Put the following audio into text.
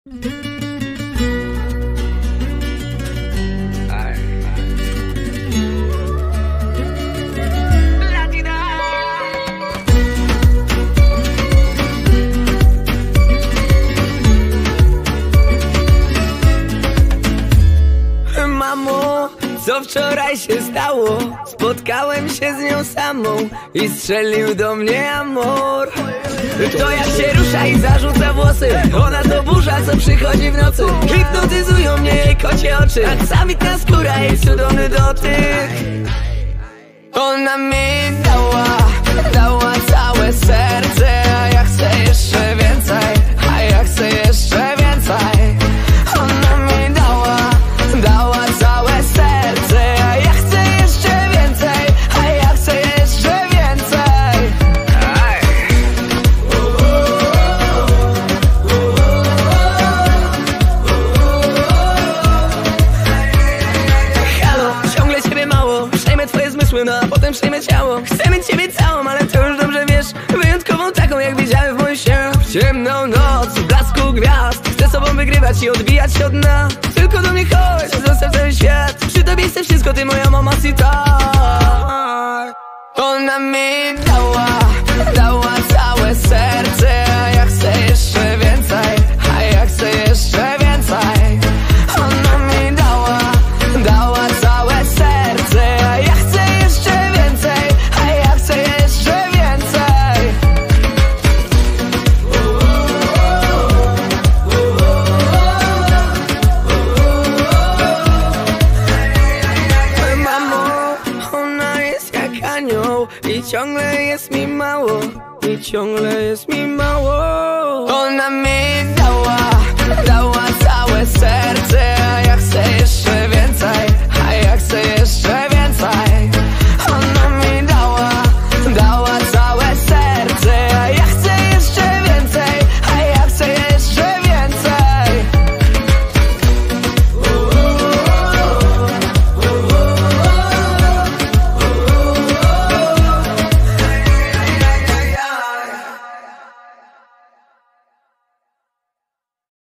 Mamo, co wczoraj się stało? Spotkałem się z nią samą i strzelił do mnie amor. To jak się rusza i zarzuca włosy, ona to burza, co przychodzi w nocy. Hipnotyzują mnie jej kocie oczy, aksamitna skóra, jej cudowny dotyk. Ona mi dała całe serce, a ja chcę jeszcze więcej, a ja chcę jeszcze więcej. Ona mi dała całe serce, a ja chcę jeszcze więcej, a ja chcę jeszcze więcej. Halo, ciągle ciebie mało, przejmę twoje zmysły, no a potem przejmę ciało. Chcę mieć ciebie całą, ale to już dobrze wiesz, wyjątkową taką, jak widziałem w moim śnie. W ciemną noc, w blasku gwiazd, chcę sobą wygrywać i odbijać się od dna. Tylko do mnie chodź, zostaw cały świat, przy tobie chcę wszystko, ty moja mamacita. Ona mi dała całe serce, a ja chcę jeszcze więcej, a ja chcę jeszcze więcej. Ona mi dała całe serce, a ja chcę jeszcze więcej, a ja chcę jeszcze więcej. Mamo, i ciągle jest mi mało, i ciągle jest mi mało.